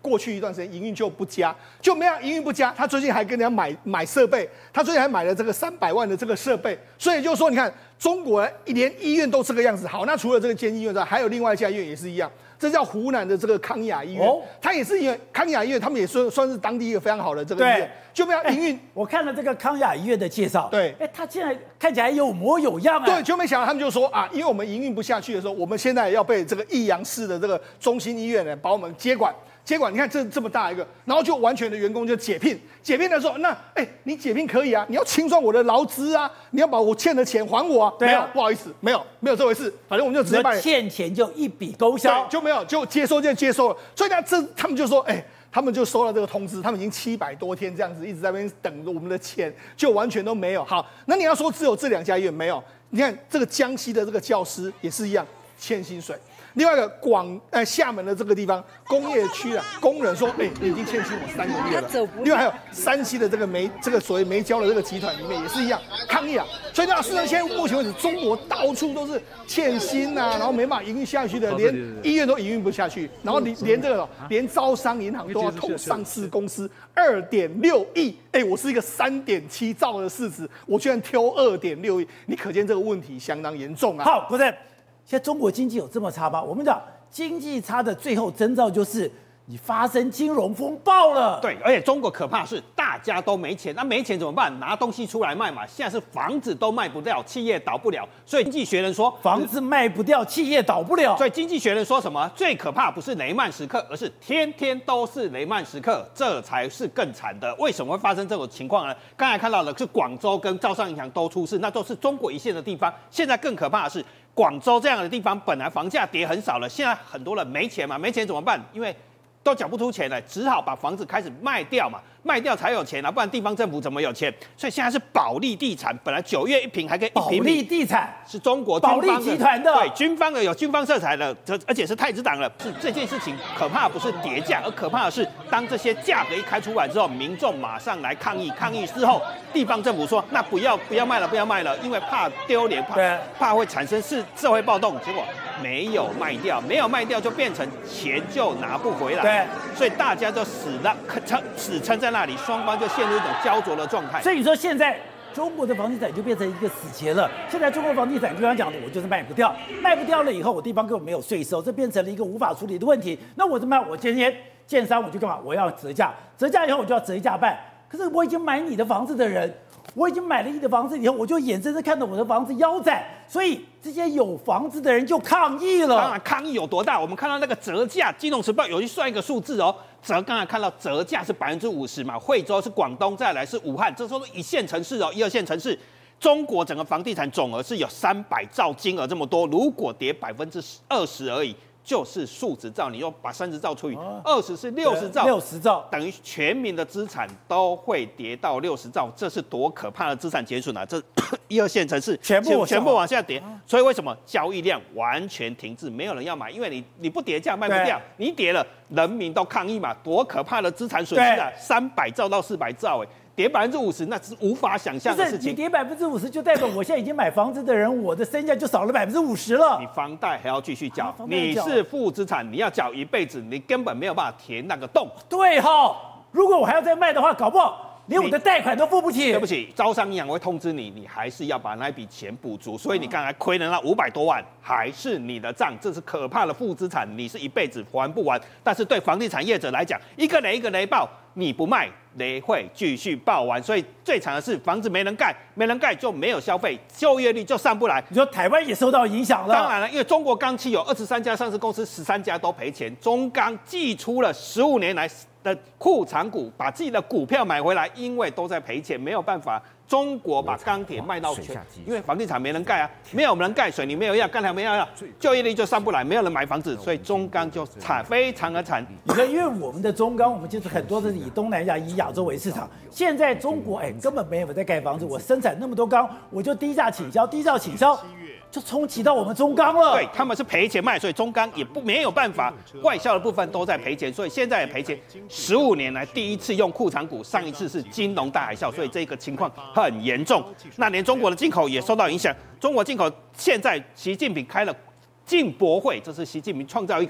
过去一段时间营运就不佳，就没有营运不佳，他最近还跟人家买设备，他最近还买了这个300万的这个设备，所以就是说，你看中国连医院都这个样子。好，那除了这个间医院之外，还有另外一家医院也是一样。这叫湖南的这个康雅医院，它也是因为康雅医院，他们也算是当地一个非常好的这个医院，就没有营运。 我看了这个康雅医院的介绍， 对， 他现在看起来有模有样啊。 对，就没想到他们就说啊，因为我们营运不下去的时候，我们现在要被这个益阳市的这个中心医院呢把我们接管。你看这么大一个，然后就完全的员工就解聘的时候，那你解聘可以啊，你要清算我的劳资啊，你要把我欠的钱还我啊。没有，不好意思，没有这回事，反正我们就直接把欠钱就一笔勾销， 就没有就接收了。所以他们就说，他们就收到这个通知，他们已经700多天这样子一直在那边等着我们的钱，就完全都没有。好，那你要说只有这2家医院没有，你看这个江西的这个教师也是一样欠薪水。另外一个厦门的这个地方工业区啊，工人说，你已经欠薪我3个月了。另外还有山西的这个所谓煤焦的这个集团里面也是一样抗议啊。所以呢，事实上现在目前为止，中国到处都是欠薪啊，然后没办法营运下去的，连医院都营运不下去，然后连招商银行都要投上市公司2.6亿。我是一个3.7兆的市值，我居然挑2.6亿，你可见这个问题相当严重啊。 好，国正。现在中国经济有这么差吗？我们讲经济差的最后征兆就是你发生金融风暴了。 对，而且中国可怕的是大家都没钱，那没钱怎么办？拿东西出来卖嘛。现在是房子都卖不掉，企业倒不了，所以经济学人说房子卖不掉，企业倒不了。 所以经济学人说什么？最可怕不是雷曼时刻，而是天天都是雷曼时刻，这才是更惨的。为什么会发生这种情况呢？刚才看到的是广州跟招商银行都出事，那都是中国一线的地方。现在更可怕的是。广州这样的地方本来房价跌很少了，现在很多人没钱嘛，没钱怎么办？因为都缴不出钱了，只好把房子开始卖掉嘛，卖掉才有钱啊，不然地方政府怎么有钱？所以现在是保利地产，本来9月1坪还可以1平米， 保利地产是中国保利集团的， 对，军方的有军方色彩的，而且是太子党了。是这件事情可怕不是跌价，而可怕的是当这些价格一开出来之后，民众马上来抗议，抗议之后，地方政府说那不要卖了，因为怕丢脸，怕会产生社会暴动，结果没有卖掉就变成钱就拿不回来。对，所以大家就死撑在那里，双方就陷入一种焦灼的状态。 所以你说现在中国的房地产就变成一个死结了。现在中国房地产就像讲的，我就是卖不掉了以后，我地方根本没有税收，这变成了一个无法处理的问题。那我怎么办？我今天建商我就干嘛？我要折价以后我就要折价办。可是我已经买你的房子的人。我已经买了你的房子以后，我就眼睁睁看着我的房子腰斩，所以这些有房子的人就抗议了。 当然，抗议有多大？我们看到那个折价，《金融时报》有去算一个数字哦，刚才看到折价是50%嘛，惠州是广东，再来是武汉，这都是1线城市哦，1、2线城市。中国整个房地产总额是有300兆金额这么多，如果跌20%而已。就是数十兆，你又把30兆除以20是60兆 ，60兆等于全民的资产都会跌到60兆，这是多可怕的资产减损啊！这1、2线城市全部往下跌，所以为什么交易量完全停滞，没有人要买？因为你不跌价卖不掉，你跌了，人民都抗议嘛，多可怕的资产损失啊！300兆到400兆，跌50%，那是无法想象的事情。 你跌50%，就代表我现在已经买房子的人，我的身价就少了50%了。 你房贷还要继续缴，你是负资产，你要缴一辈子，你根本没有办法填那个洞。 对哈，如果我还要再卖的话，搞不好连我的贷款都付不起。 对不起，招商银行会通知你，你还是要把那一笔钱补足。所以你刚才亏了那500多万，还是你的账，这是可怕的负资产，你是一辈子还不完。但是对房地产业者来讲，一个雷爆。你不卖，雷会继续爆完，所以最惨的是房子没人盖就没有消费，就业率就上不来。 你说台湾也受到影响了？ 当然了，因为中国钢企有23家上市公司，13家都赔钱，中钢祭出了15年来的库藏股，把自己的股票买回来，因为都在赔钱，没有办法。中国把钢铁卖到全，因为房地产没人盖啊，没有人盖，水泥没有要，钢铁没有要，就业率就上不来，没有人买房子，所以中钢就惨，非常的惨。 因为我们的中钢，我们就是很多是以东南亚、以亚洲为市场。现在中国根本没有在盖房子，我生产那么多钢，我就低价倾销，就冲击到我们中钢了。 对，他们是赔钱卖，所以中钢也没有办法，外销的部分都在赔钱，所以现在也赔钱。15年来第一次用库藏股，上一次是金融大海啸，所以这个情况很严重。那连中国的进口也受到影响。中国进口现在习近平开了进博会，这是习近平创造一个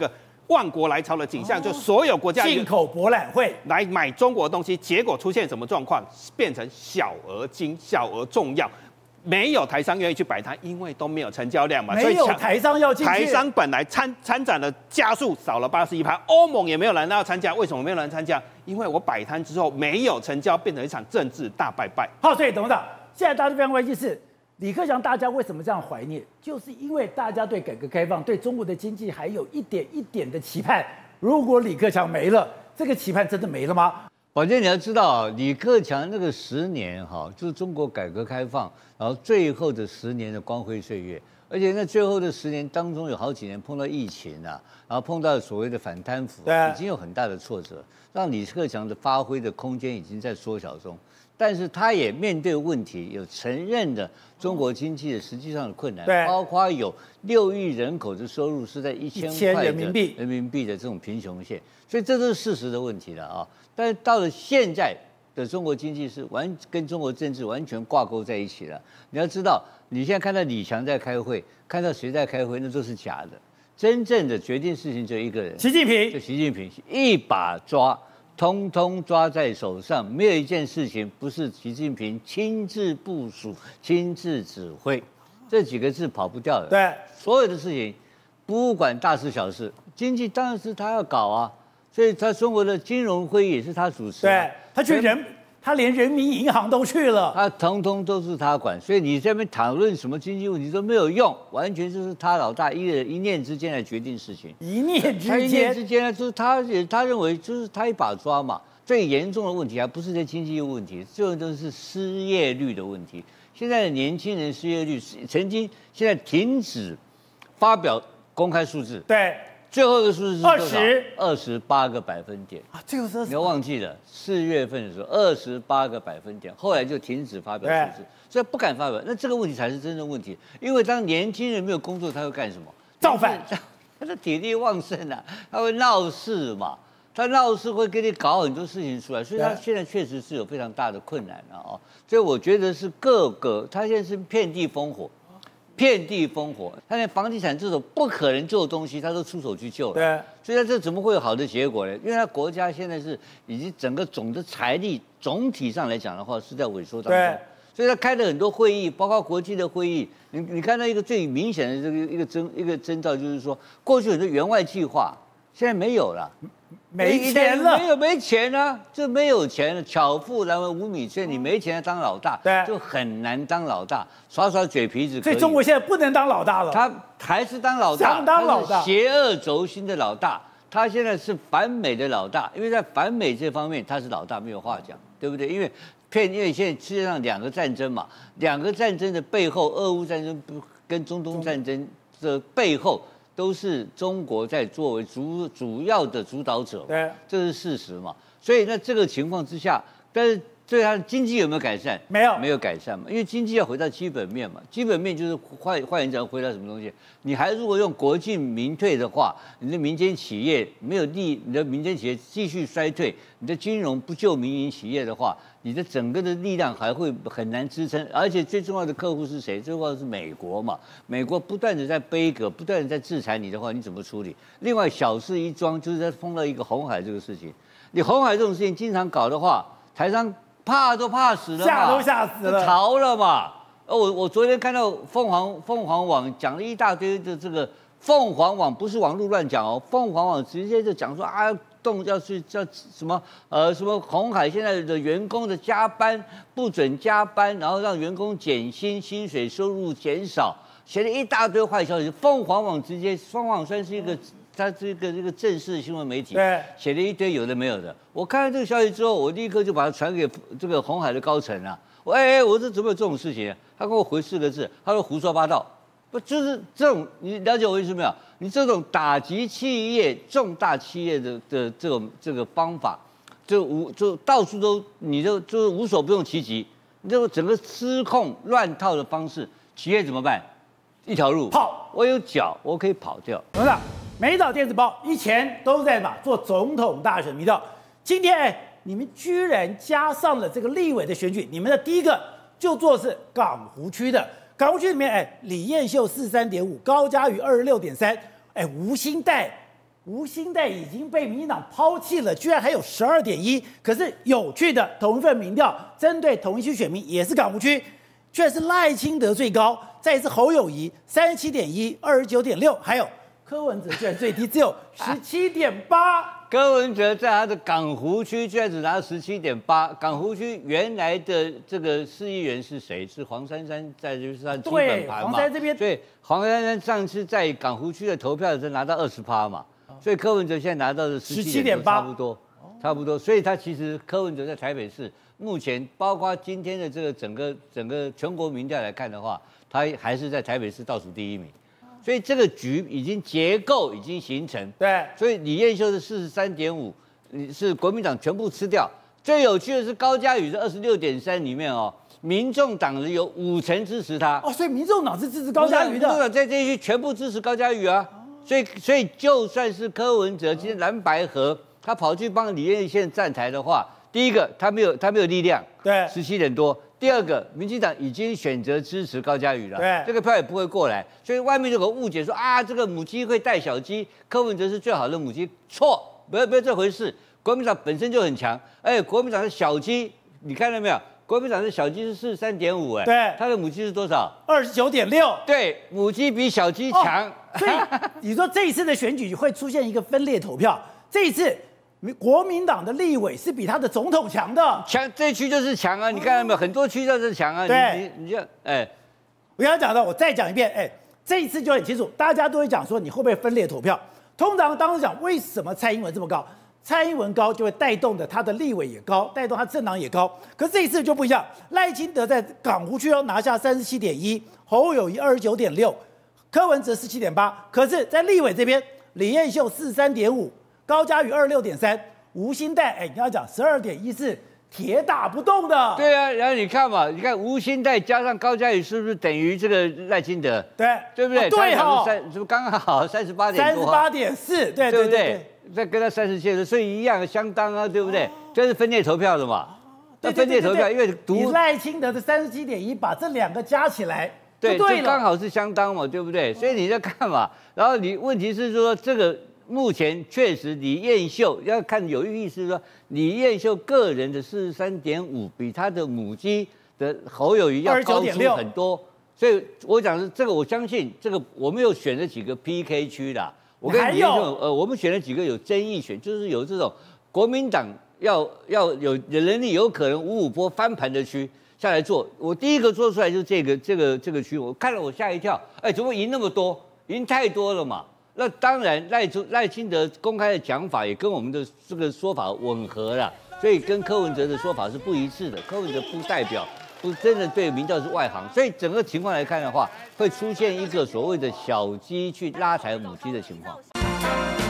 万国来朝的景象，就所有国家进口博览会来买中国的东西，结果出现什么状况？变成小额金、小额重要。没有台商愿意去摆摊，因为都没有成交量嘛， 没有台商要进去。 台商本来参展的家数少了81%，欧盟也没有人要参加。为什么没有人参加？因为我摆摊之后没有成交，变成一场政治大拜拜。 好，所以董事长，现在大家非常关心是李克强，大家为什么这样怀念？就是因为大家对改革开放、对中国的经济还有一点一点的期盼。如果李克强没了，这个期盼真的没了吗？ 宝剑，你要知道，李克强那个10年就是中国改革开放，然后最后的10年的光辉岁月，而且那最后的10年当中有好几年碰到疫情啊，然后碰到所谓的反贪腐，已经有很大的挫折，让李克强的发挥的空间已经在缩小中。但是他也面对问题，有承认的中国经济的实际上的困难，包括有6亿人口的收入是在1000块人民币的这种贫穷线，所以这都是事实的问题了啊。但是到了现在的中国经济是跟中国政治完全挂钩在一起了。你要知道，你现在看到李强在开会，看到谁在开会，那都是假的。真正的决定事情只有一个人， 习近平， 就习近平一把抓。通通抓在手上，没有一件事情不是习近平亲自部署、亲自指挥，这几个字跑不掉的。 对， 所有的事情，不管大事小事，经济当然是他要搞啊，所以他中国的金融会议也是他主持。 对，他连人民银行都去了， 他通通都是他管，所以你这边讨论什么经济问题都没有用，完全就是他老大一念之间来决定事情。 一念之间呢，就是他认为就是他一把抓嘛。最严重的问题还不是这经济问题，最重要的是失业率的问题。现在的年轻人失业率曾经现在停止发表公开数字， 对。 最后的数字是多少？28个百分点啊！这个是你要忘记了，4月份的时候28个百分点，后来就停止发表数字，所以不敢发表。那这个问题才是真正问题，因为当年轻人没有工作，他会干什么？ 造反， 他的体力旺盛啊，他会闹事嘛，他闹事会给你搞很多事情出来，所以他现在确实是有非常大的困难啊。所以我觉得是他现在是遍地烽火。遍地烽火，他连房地产这种不可能救的东西，他都出手去救了。 对， 所以他这怎么会有好的结果呢？因为他国家现在是已经整个总的财力总体上来讲的话是在萎缩当中，所以他开了很多会议，包括国际的会议。你看到一个最明显的这个一个征兆，就是说过去很多援外计划现在没有了。 没钱了， 没钱啊，就没有钱了。巧妇难为无米之炊，你没钱当老大，就很难当老大。耍嘴皮子可以， 所以中国现在不能当老大了。 他还是当老大， 想当老大， 邪恶轴心的老大。他现在是反美的老大，因为在反美这方面他是老大，没有话讲，对不对？因为现在世界上2个战争嘛，2个战争的背后，俄乌战争跟中东战争的背后。都是中国在作为主要的主导者， 对， 这是事实嘛。所以在这个情况之下，但是对它的经济有没有改善？ 没有改善嘛，因为经济要回到基本面嘛。基本面就是换言之，回到什么东西？你还如果用国进民退的话，你的民间企业没有力，你的民间企业继续衰退，你的金融不救民营企业的话，你的整个的力量还会很难支撑。而且最重要的客户是谁？最重要的是美国嘛。美国不断的在背锅，不断的在制裁你的话，你怎么处理？另外小事一桩，就是在碰到一个红海这个事情。你红海这种事情经常搞的话，台商怕都怕死了嘛， 吓都吓死了， 逃了嘛。我昨天看到凤凰网讲了一大堆的这个凤凰网不是网络乱讲哦，凤凰网直接就讲说啊，要去叫什么红海现在的员工的加班不准加班，然后让员工减薪，薪水收入减少，写了一大堆坏消息。凤凰网算是一个。他这个正式的新闻媒体写了一堆有的没有的。我看到这个消息之后，我立刻就把它传给这个鸿海的高层啊。我说怎么有这种事情？他跟我回4个字，他说胡说八道。不就是这种？你了解我意思没有？你这种打击企业、重大企业的这个方法，就到处都就是无所不用其极。你这个整个失控乱套的方式，企业怎么办？一条路跑， 我有脚，我可以跑掉。 董事长，美岛电子报以前都在做总统大选民调，今天你们居然加上了这个立委的选举，你们的第一个就做是港湖区的，港湖区里面，李彦秀43.5，高嘉瑜26.3，吴欣岱吴欣岱已经被民进党抛弃了，居然还有12.1%。可是有趣的，同一份民调针对同一区选民，也是港湖区，居然是赖清德最高，再是侯友宜37.1%、29.6%，还有柯文哲居然最低，只有17.8%。 柯文哲在他的港湖区居然只拿到17.8%。港湖区原来的这个市议员是谁？是黄珊珊在就是他基本盘嘛。 黄珊这边， 所以黄珊珊上次在港湖区的投票的时候拿到20%嘛，所以柯文哲现在拿到的17.8%，差不多。所以他其实柯文哲在台北市目前，包括今天的这个整个全国民调来看的话，他还是在台北市倒数第1名。所以这个局已经结构已经形成， 对， 所以李彦秀是43.5%，是国民党全部吃掉。最有趣的是高嘉瑜是26.3%里面哦，民众党人有50%支持他。 哦，所以民众党是支持高嘉瑜的。 民众党在这一区全部支持高嘉瑜啊，所以就算是柯文哲今天蓝白合，他跑去帮李彦宪站台的话，第一个他没有力量， 对 ，17点多。第二个，民进党已经选择支持高嘉瑜了， 对， 这个票也不会过来，所以外面有个误解说啊，这个母鸡会带小鸡，柯文哲是最好的母鸡，错，不要这回事。国民党本身就很强，国民党的小鸡，你看到没有？国民党的小鸡是43.5， 对， 它的母鸡是多少 ？29.6， 对，母鸡比小鸡强。 所以你说这一次的选举会出现一个分裂投票，这一次。国民党的立委是比他的总统强的， 强这一区就是强啊！你看到没有？很多区都是强啊！ 对， 你就我刚刚讲的，我再讲一遍，这一次就很清楚，大家都会讲说你会不会分裂投票？通常当时讲为什么蔡英文这么高？蔡英文高就会带动的他的立委也高，带动他政党也高。可是这一次就不一样，赖清德在港湖区要拿下37.1%，侯友宜29.6%，柯文哲17.8%，可是在立委这边，李彦秀43.5%。高嘉瑜26.3%，吴欣岱，你要讲12.1是铁打不动的。 对啊，然后你看嘛，你看吴欣岱加上高嘉瑜是不是等于这个赖清德？对不对？ 对哈， 是不是刚刚好 38.4？对不对？再跟他37，所以一样相当啊，对不对？这是分裂投票的嘛？那分裂投票，因为你赖清德的37.1把这两个加起来， 对， 这刚好是相当嘛，对不对？所以你在看嘛，然后你问题是说这个。目前确实，李彦秀要看有意思，说李彦秀个人的43.5比他的母鸡的侯友宜要高出很多，所以我讲的这个，我相信这个我们有选了几个 PK 区啦。我跟李彦秀，我们选了几个有争议选，就是有这种国民党要有能力，有可能5-5波翻盘的区下来做。我第一个做出来就是这个区，我看了我吓一跳，怎么赢那么多？赢太多了嘛。那当然，赖清德公开的讲法也跟我们的这个说法吻合了，所以跟柯文哲的说法是不一致的。柯文哲不代表不真的对民调是外行，所以整个情况来看的话，会出现一个所谓的小鸡去拉抬母鸡的情况。